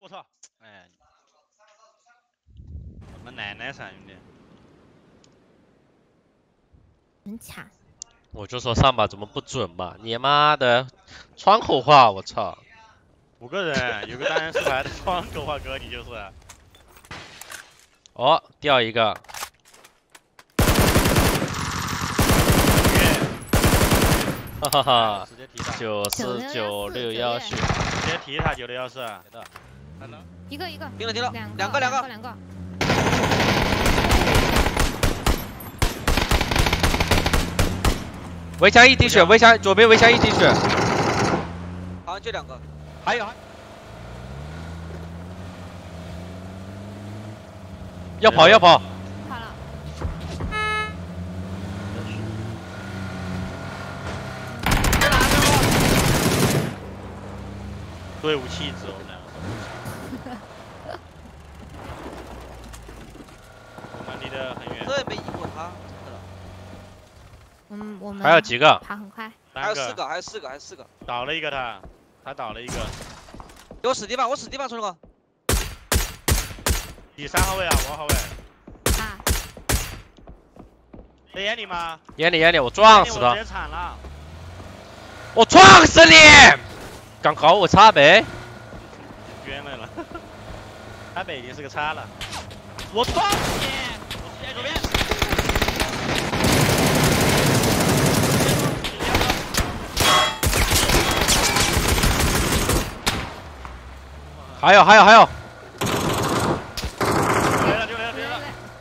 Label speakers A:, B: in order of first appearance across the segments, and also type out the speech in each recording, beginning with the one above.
A: 我操！哎，我们奶奶噻，兄弟。
B: 很惨。
C: 我就说上把怎么不准嘛？你妈的，窗口话，我操
A: ！5个人，有个单人四排的窗口话哥，你就是。
C: 哦，掉一个。哈哈哈，
A: 直接踢他。
C: 949614，
A: 直接踢他9614。
B: 一个，
D: 停了，
B: 两个。
C: 围墙一滴血，围墙左边围墙一滴血，
D: 好像就2个，
C: 还有，要跑，
B: 跑了。
A: 队伍气质，我们两个。我们离得很远。
D: 这也没赢过他。
B: 我们
C: 还有几个？
B: 爬很快。
D: 还有4个。
A: 倒了一个他倒了一个。
D: 给我死地方，冲哥。
A: 第3号位啊，5号位。
B: 啊。
A: 在眼里吗？
C: 眼里，我撞死他！
A: 我直接铲了。
C: 我撞死你！刚好我插北。
A: 冤来了。插北已经是个叉了。我撞死你！我直接左边。
C: 还有。
A: 就来了。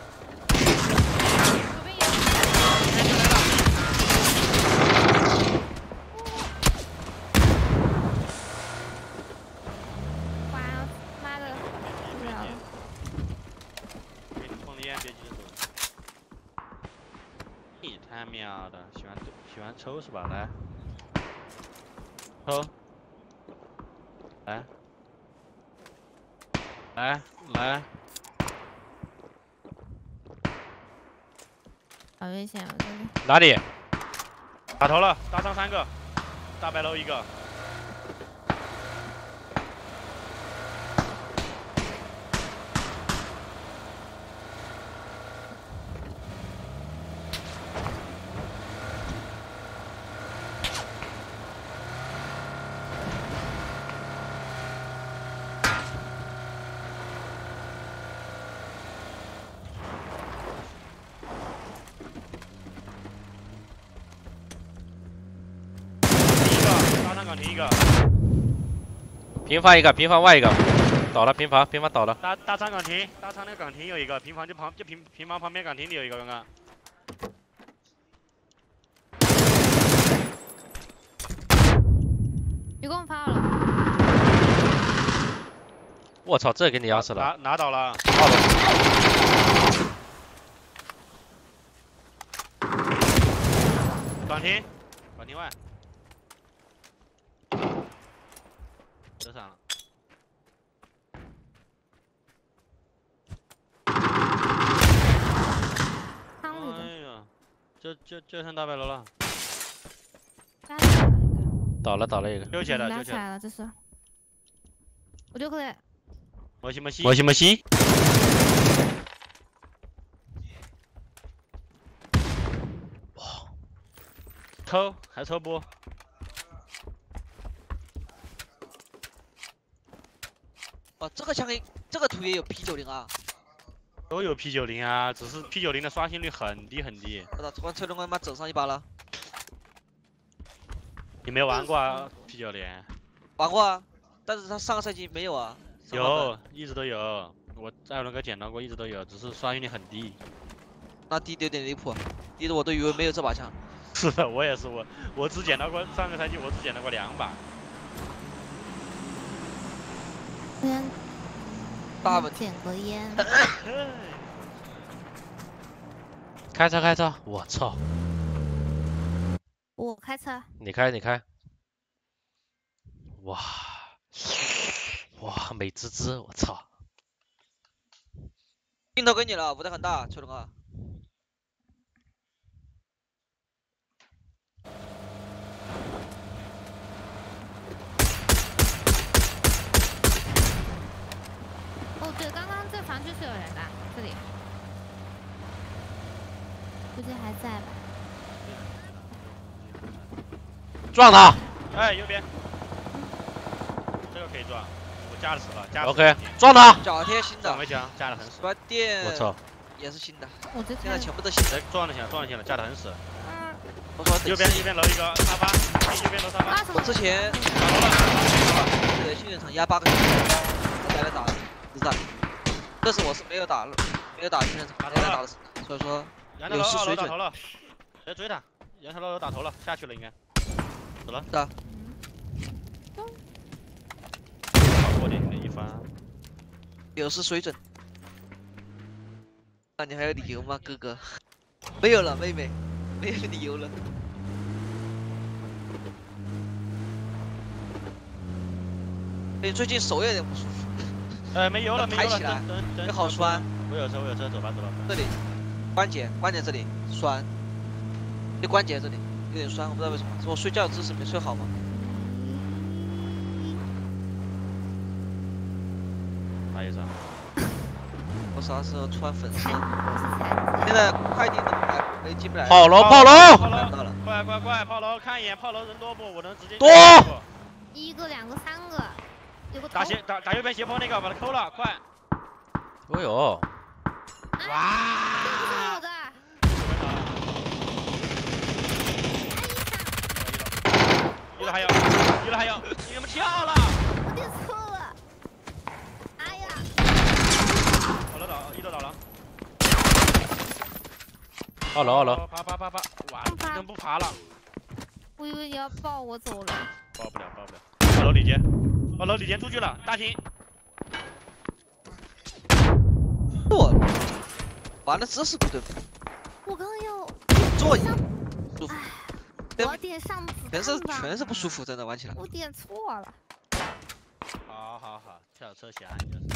B: 哇，妈的，不了了。
A: 给你放的烟别急着走。你他喵的，喜欢抽是吧？来，抽。来。
B: 好危险啊！这里。
C: 哪里？
A: 打头了，大仓3个，大白楼1个。停一个，
C: 平房一个，平房外一个，倒了平房倒了。
A: 大仓岗亭，大仓那个岗亭有一个，平房平房旁边岗亭里有一个，刚刚。
B: 一共发了。
C: 我操，这给你压死了。
A: 拿倒了。岗亭外。折闪了。哎呀，就剩大白楼了。
C: 倒了一个。
A: 丢起来
B: 拉起来了，这是。我就可以。
A: 摩西。哇！抽还抽不？
D: 哦，这个枪这个图也有 P90啊。
A: 都有 P90啊，只是 P90的刷新率很低。
D: 我操！突然车轮他妈整上一把了。
A: 你没玩过啊 P90？
D: 玩过啊，但是他上个赛季没有啊。
A: 有，一直都有。我在那个捡到过，一直都有，只是刷新率很低。
D: 那低的有点离谱，低的我都以为没有这把枪。
A: 是的，我也是，我只捡到过上个赛季我只捡到过2把。
D: 大问题。
B: 捡个烟。
C: 开车，我操！
B: 我开车。
C: 你开。哇，美滋滋，我操！
D: 镜头给你了，舞台很大，秋龙啊。
B: 对，刚刚这房区是有人的，这里，估计还在吧。
C: 撞他
A: 哎，右边，这个可以撞，我加了死了，加了。
C: ，OK，撞他，
D: 脚贴新的
A: 撞没枪，加的很死。
D: 软垫
C: 我操，
D: 也是新的，
B: 我这
D: 现在全部都新的。
A: 谁撞了行，撞了行了，加的很死。
D: 我说
A: 右边楼一个沙发，右边楼沙发。
D: 我之前对训练场压8个小时，才来打实战，这次我是没有打训练场，没有打的实战，所以说
A: 杨头楼
D: 有失水准
A: 打头了，来追他，杨头楼打头了，下去了应该，走了。
D: 是啊，
A: 过点的一发。
D: 有失水准。那你还有理由吗，哥哥？没有了，妹妹，没有理由了。哎，最近手有点不舒服，
A: 没油了，没油了，
D: 抬起来
A: 等
D: 也好酸。
A: 我有车，走吧。
D: 这里关节这里酸，就关节这里有点酸，我不知道为什么，是我睡觉姿势没睡好吗？
A: 啥意思啊？
D: 我啥时候突然粉丝？现在快递怎么没进不来？
C: 炮楼，
A: 炮楼
D: 看到了，
A: 快，炮楼看一眼，炮楼人多不？我能直接
C: 多。
B: 1个、2个、3个，有个头。
A: 打右边斜坡那个，把它抠了，快！
C: 哎呦，
B: 哇！这不是我的。
A: 一楼还有，你怎么跳了？
B: 我点错了。哎呀！
A: 一楼倒了。
C: 2楼，
A: 爬，哇，你怎么不爬了？
B: 我以为你要抱我走了。
A: 抱不了。2楼里间出去了，大厅。
D: 我玩的姿势不对，
B: 我刚要
D: 座椅
B: 上，
D: 舒服，
B: 我点上子弹吧
D: 全是不舒服，真的玩起来。
B: 我点错了。
A: 好，跳车侠你就是。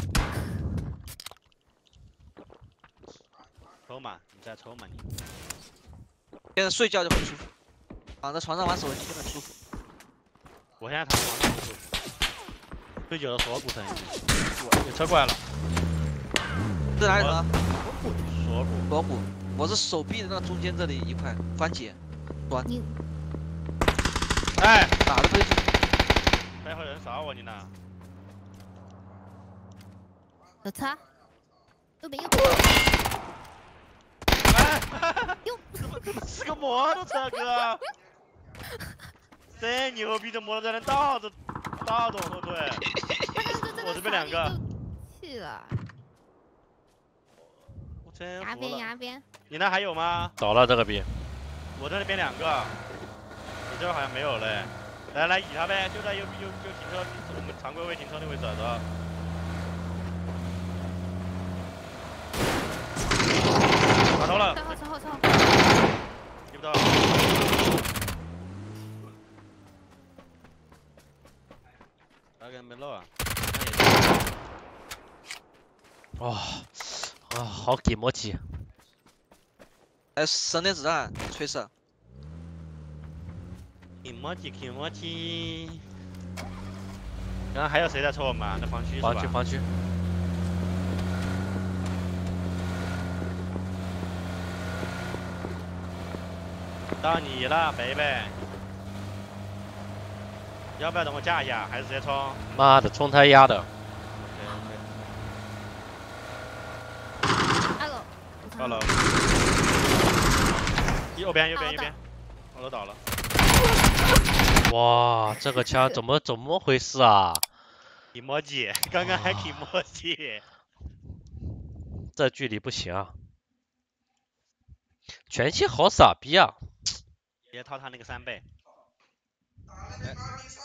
A: 抽嘛，你在抽嘛你。
D: 现在睡觉就很舒服，躺在床上玩手机就很舒服。
A: 我现在躺床上不舒服，最久的锁骨疼。有车过来了。
D: 这哪里疼？
A: 锁骨。
D: 我是手臂的那中间这里一块关节端。
B: 你
D: 哎，打的不对劲。
A: 背后有人扫我，你呢？
B: 有车，右边。
A: 是个摩托车哥。真牛逼的摩托车能倒着往后退。我这边2个。
B: 去了。
A: 我真服了。
B: 崖边。
A: 你那还有吗？
C: 倒了这个兵。
A: 我这边2个。你这好像没有嘞。来倚他呗，就在右停车，我们常规位停车那位置走。打头了。
B: 车后。
A: 接不到。那个没漏啊。
C: 哇，好给摩机。
D: 还有省点子弹，吹射。
A: 给摩机。刚刚还有谁在抽我们啊？那防区是吧？
C: 防区。
A: 到你了，贝贝。要不要等我架一下，还是直接冲？
C: 妈的，冲他丫的！
A: 2楼。右边。2楼倒了。
C: 哇，这个枪怎么回事啊？
A: 给摩机，刚刚还给摩机。
C: 这距离不行啊！全息好傻逼啊！
A: 别套他那个3倍。